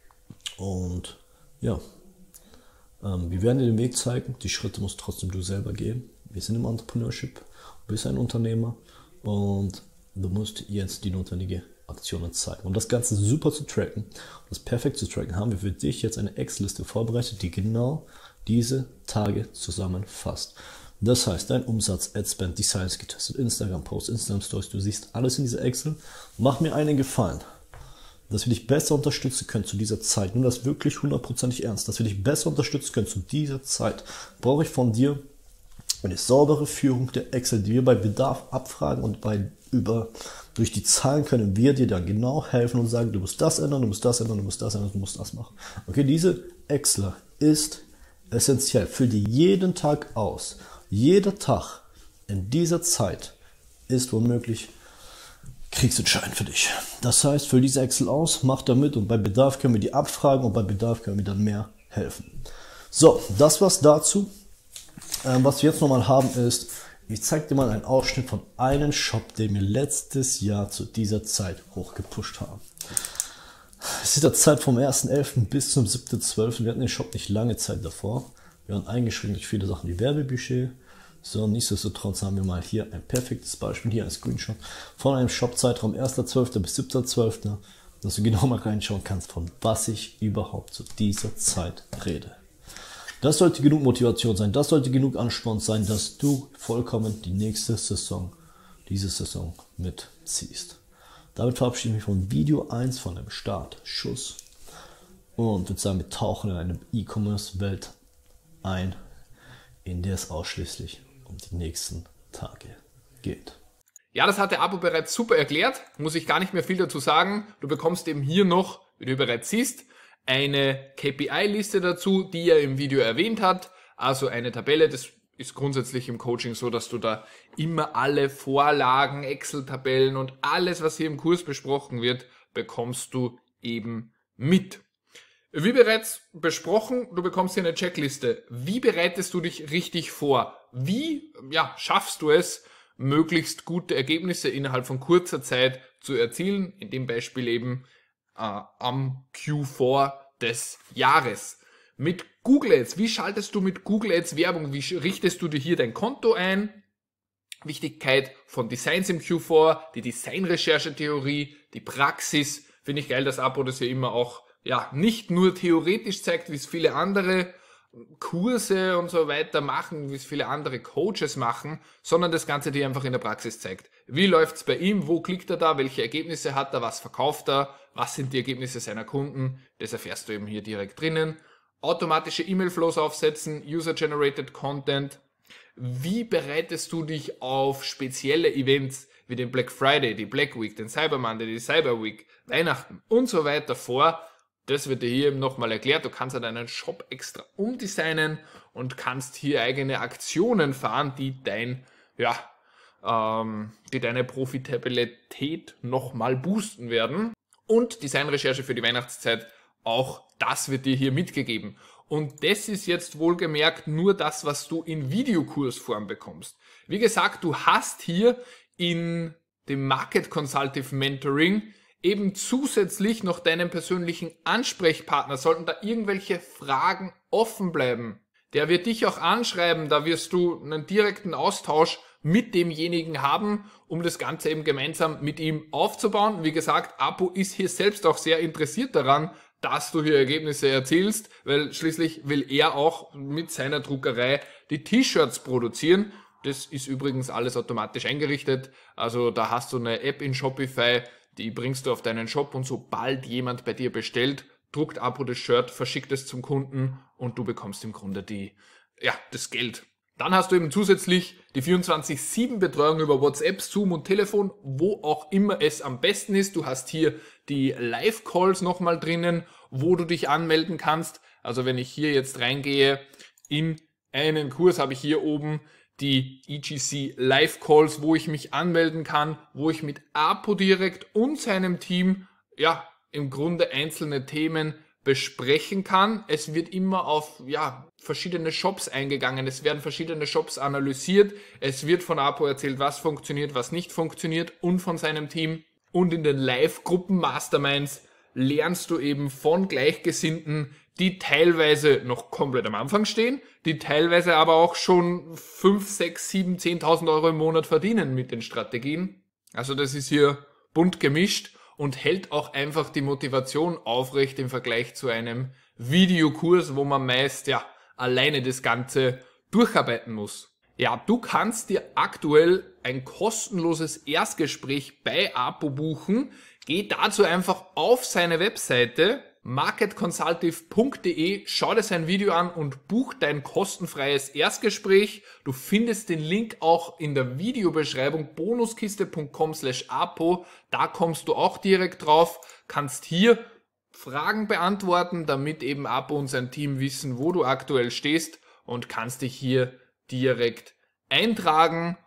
Und ja, ähm, wir werden dir den Weg zeigen. Die Schritte musst trotzdem du selber gehen. Wir sind im Entrepreneurship. Du bist ein Unternehmer und du musst jetzt die notwendige Aktionen zeigen. Um das Ganze super zu tracken, um das perfekt zu tracken, haben wir für dich jetzt eine Excel-Liste vorbereitet, die genau diese Tage zusammenfasst. Das heißt, dein Umsatz, Adspend, Designs getestet, Instagram-Posts, Instagram-Stories, du siehst alles in dieser Excel. Mach mir einen Gefallen, dass wir dich besser unterstützen können zu dieser Zeit. Nimm das wirklich hundertprozentig ernst, dass wir dich besser unterstützen können zu dieser Zeit. Brauche ich von dir eine saubere Führung der Excel, die wir bei Bedarf abfragen und bei über durch die Zahlen können wir dir dann genau helfen und sagen, du musst das ändern, du musst das ändern, du musst das ändern, du musst das machen. Okay, diese Excel ist essentiell. Füll die jeden Tag aus. Jeder Tag in dieser Zeit ist womöglich kriegsentscheidend für dich. Das heißt, füll diese Excel aus, mach damit und bei Bedarf können wir die abfragen und bei Bedarf können wir dann mehr helfen. So, das war's dazu. Ähm, was wir jetzt nochmal haben ist, ich zeige dir mal einen Ausschnitt von einem Shop, den wir letztes Jahr zu dieser Zeit hochgepusht haben. Es ist der Zeit vom ersten elften bis zum siebten zwölften Wir hatten den Shop nicht lange Zeit davor. Wir waren eingeschränkt durch viele Sachen wie Werbebudget. So, nichtsdestotrotz haben wir mal hier ein perfektes Beispiel, hier ein Screenshot von einem Shop-Zeitraum erster zwölfter bis siebter zwölfter dass du genau mal reinschauen kannst, von was ich überhaupt zu dieser Zeit rede. Das sollte genug Motivation sein, das sollte genug Ansporn sein, dass du vollkommen die nächste Saison, diese Saison mitziehst. Damit verabschiede ich mich von Video eins von dem Startschuss und würde sagen, wir tauchen in eine E-Commerce-Welt ein, in der es ausschließlich um die nächsten Tage geht. Ja, das hat der Abo bereits super erklärt, muss ich gar nicht mehr viel dazu sagen. Du bekommst eben hier noch, wie du bereits siehst, eine K P I-Liste dazu, die er im Video erwähnt hat, also eine Tabelle. Das ist grundsätzlich im Coaching so, dass du da immer alle Vorlagen, Excel-Tabellen und alles, was hier im Kurs besprochen wird, bekommst du eben mit. Wie bereits besprochen, du bekommst hier eine Checkliste. Wie bereitest du dich richtig vor? Wie ja, schaffst du es, möglichst gute Ergebnisse innerhalb von kurzer Zeit zu erzielen? In dem Beispiel eben äh, am Q vier des Jahres. Mit Google Ads, wie schaltest du mit Google Ads Werbung? Wie richtest du dir hier dein Konto ein? Wichtigkeit von Designs im Q vier, die Designrecherchetheorie, die Praxis. Finde ich geil, dass Abo das hier immer auch ja nicht nur theoretisch zeigt, wie es viele andere Kurse und so weiter machen, wie es viele andere Coaches machen, sondern das Ganze dir einfach in der Praxis zeigt. Wie läuft's bei ihm? Wo klickt er da? Welche Ergebnisse hat er? Was verkauft er? Was sind die Ergebnisse seiner Kunden? Das erfährst du eben hier direkt drinnen. Automatische E-Mail-Flows aufsetzen, User-Generated Content. Wie bereitest du dich auf spezielle Events wie den Black Friday, die Black Week, den Cyber Monday, die Cyber Week, Weihnachten und so weiter vor? Das wird dir hier eben nochmal erklärt. Du kannst ja deinen Shop extra umdesignen und kannst hier eigene Aktionen fahren, die dein, ja, ähm, die deine Profitabilität nochmal boosten werden. Und Designrecherche für die Weihnachtszeit, auch das wird dir hier mitgegeben. Und das ist jetzt wohlgemerkt nur das, was du in Videokursform bekommst. Wie gesagt, du hast hier in dem Market Consultative Mentoring eben zusätzlich noch deinen persönlichen Ansprechpartner. Sollten da irgendwelche Fragen offen bleiben, der wird dich auch anschreiben, da wirst du einen direkten Austausch mit demjenigen haben, um das Ganze eben gemeinsam mit ihm aufzubauen. Wie gesagt, Abo ist hier selbst auch sehr interessiert daran, dass du hier Ergebnisse erzielst, weil schließlich will er auch mit seiner Druckerei die T-Shirts produzieren. Das ist übrigens alles automatisch eingerichtet, also da hast du eine App in Shopify, die bringst du auf deinen Shop und sobald jemand bei dir bestellt, druckt Abo das Shirt, verschickt es zum Kunden und du bekommst im Grunde die, ja, das Geld. Dann hast du eben zusätzlich die vierundzwanzig sieben Betreuung über WhatsApp, Zoom und Telefon, wo auch immer es am besten ist. Du hast hier die Live-Calls nochmal drinnen, wo du dich anmelden kannst. Also wenn ich hier jetzt reingehe in einen Kurs, habe ich hier oben die E G C Live-Calls, wo ich mich anmelden kann, wo ich mit Apo direkt und seinem Team, ja, im Grunde einzelne Themen besprechen kann. Es wird immer auf ja, verschiedene Shops eingegangen, es werden verschiedene Shops analysiert, es wird von Apo erzählt, was funktioniert, was nicht funktioniert und von seinem Team. Und in den Live-Gruppen Masterminds lernst du eben von Gleichgesinnten, die teilweise noch komplett am Anfang stehen, die teilweise aber auch schon fünf, sechs, sieben, zehntausend Euro im Monat verdienen mit den Strategien. Also das ist hier bunt gemischt und hält auch einfach die Motivation aufrecht im Vergleich zu einem Videokurs, wo man meist ja alleine das Ganze durcharbeiten muss. Ja, du kannst dir aktuell ein kostenloses Erstgespräch bei Apo buchen. Geh dazu einfach auf seine Webseite market consultive punkt de, schau dir sein Video an und buch dein kostenfreies Erstgespräch. Du findest den Link auch in der Videobeschreibung bonuskiste punkt com slash apo. Da kommst du auch direkt drauf, kannst hier Fragen beantworten, damit eben Apo und sein Team wissen, wo du aktuell stehst und kannst dich hier direkt eintragen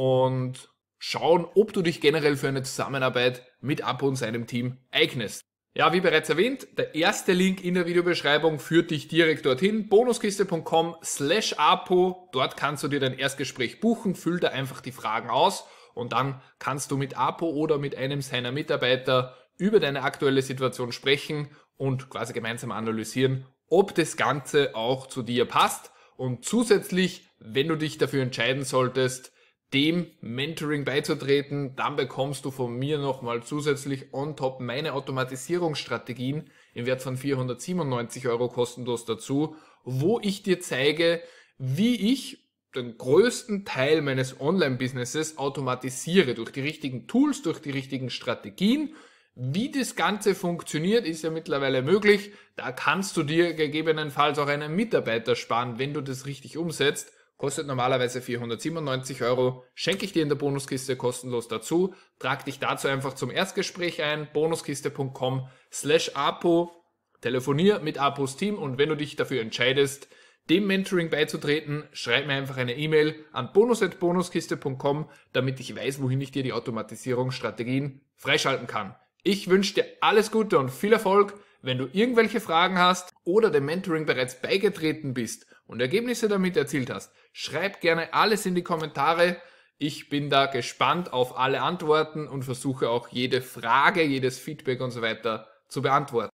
und schauen, ob du dich generell für eine Zusammenarbeit mit Apo und seinem Team eignest. Ja, wie bereits erwähnt, der erste Link in der Videobeschreibung führt dich direkt dorthin, bonuskiste punkt com slash apo. Dort kannst du dir dein Erstgespräch buchen, füll da einfach die Fragen aus und dann kannst du mit Apo oder mit einem seiner Mitarbeiter über deine aktuelle Situation sprechen und quasi gemeinsam analysieren, ob das Ganze auch zu dir passt. Und zusätzlich, wenn du dich dafür entscheiden solltest, dem Mentoring beizutreten, dann bekommst du von mir nochmal zusätzlich on top meine Automatisierungsstrategien im Wert von vierhundertsiebenundneunzig Euro kostenlos dazu, wo ich dir zeige, wie ich den größten Teil meines Online-Businesses automatisiere durch die richtigen Tools, durch die richtigen Strategien. Wie das Ganze funktioniert, ist ja mittlerweile möglich. Da kannst du dir gegebenenfalls auch einen Mitarbeiter sparen, wenn du das richtig umsetzt. Kostet normalerweise vierhundertsiebenundneunzig Euro, schenke ich dir in der Bonuskiste kostenlos dazu. Trag dich dazu einfach zum Erstgespräch ein, bonuskiste punkt com slash apo, telefonier mit Apos Team und wenn du dich dafür entscheidest, dem Mentoring beizutreten, schreib mir einfach eine E-Mail an bonus at bonuskiste punkt com, damit ich weiß, wohin ich dir die Automatisierungsstrategien freischalten kann. Ich wünsche dir alles Gute und viel Erfolg. Wenn du irgendwelche Fragen hast oder dem Mentoring bereits beigetreten bist und Ergebnisse damit erzielt hast, schreib gerne alles in die Kommentare. Ich bin da gespannt auf alle Antworten und versuche auch jede Frage, jedes Feedback und so weiter zu beantworten.